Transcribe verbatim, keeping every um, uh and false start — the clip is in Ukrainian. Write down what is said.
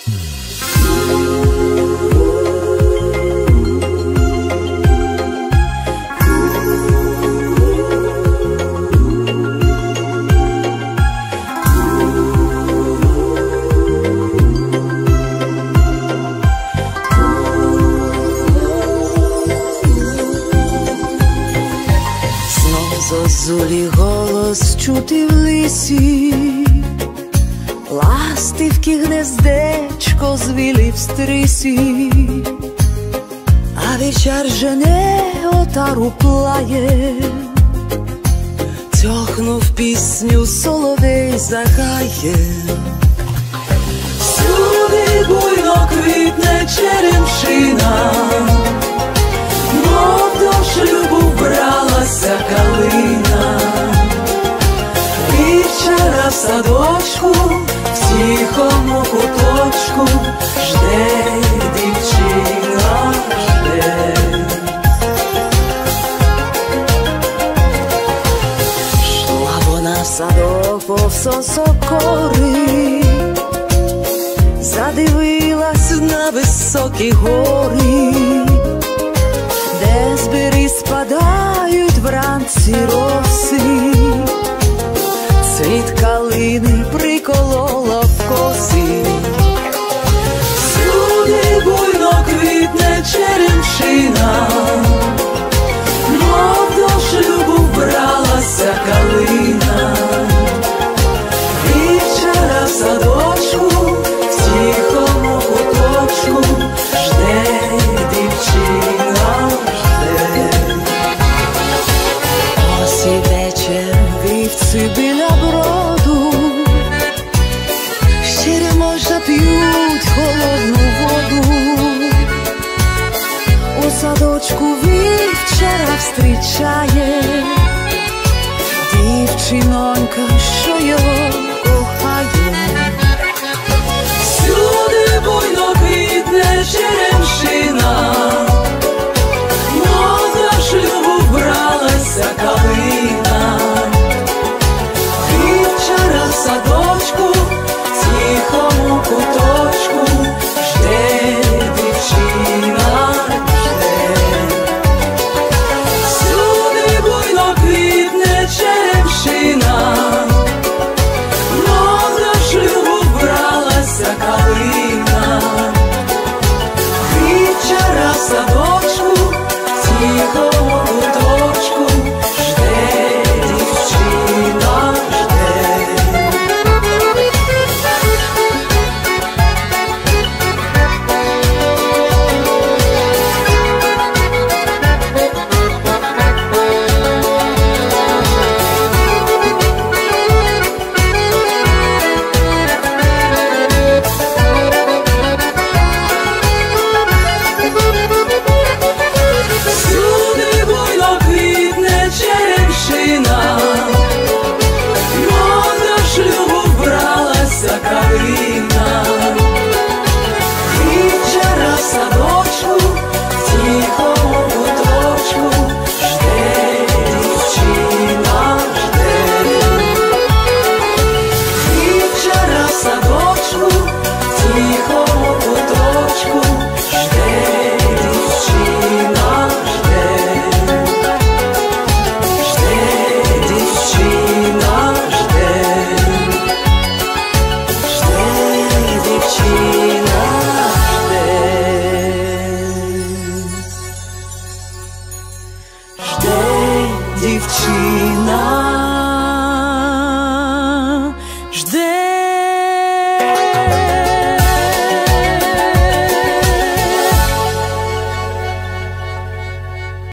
Зозулі голос чути в лісі, ластівки гнездечко звілі в стрісі, а вічер жене отару плає, тьохнув пісню соловей загає. Всюди буйно квітне черемшина, мов до шлюбу вбралася калина. І вчора в садочку, в тихому куточку, жде дівчина, жде. Шла вона в садок повз осокори, задивилась на високі гори, де з беріз спадають вранці роси, цвіт калини приколола в коси. Всюди буйно квітне черемшина, мов до шлюбу вбралася калина. І вчора в садочку, в тихому куточку, жде дівчина, жде. Ось і вечір, вівці біля броду, щиро можна п'ють холодну воду. У садочку вівчара встрічає дівчинонька, що його кохає. Всюди буйно квітне черемшина, мов до шлюбу вбралася калина. І вчора в садочку, в тихому куточку, жде дівчина, жде. Всюди буйно квітне черемшина, мов до шлюбу вбралася калина. І вчора в садочку, в тихому куточку, жде дівчина, жде. Всюди буйно квітне черемшина, мов до шлюбу вбралася калина. І вчора в садочку, в тихому куточку, жде дівчина, жде. І вчора в садочку, в тихому куточку, жде дівчина, жде. Жде дівчина, жде. Жде дівчина, жде. Жде дівчина.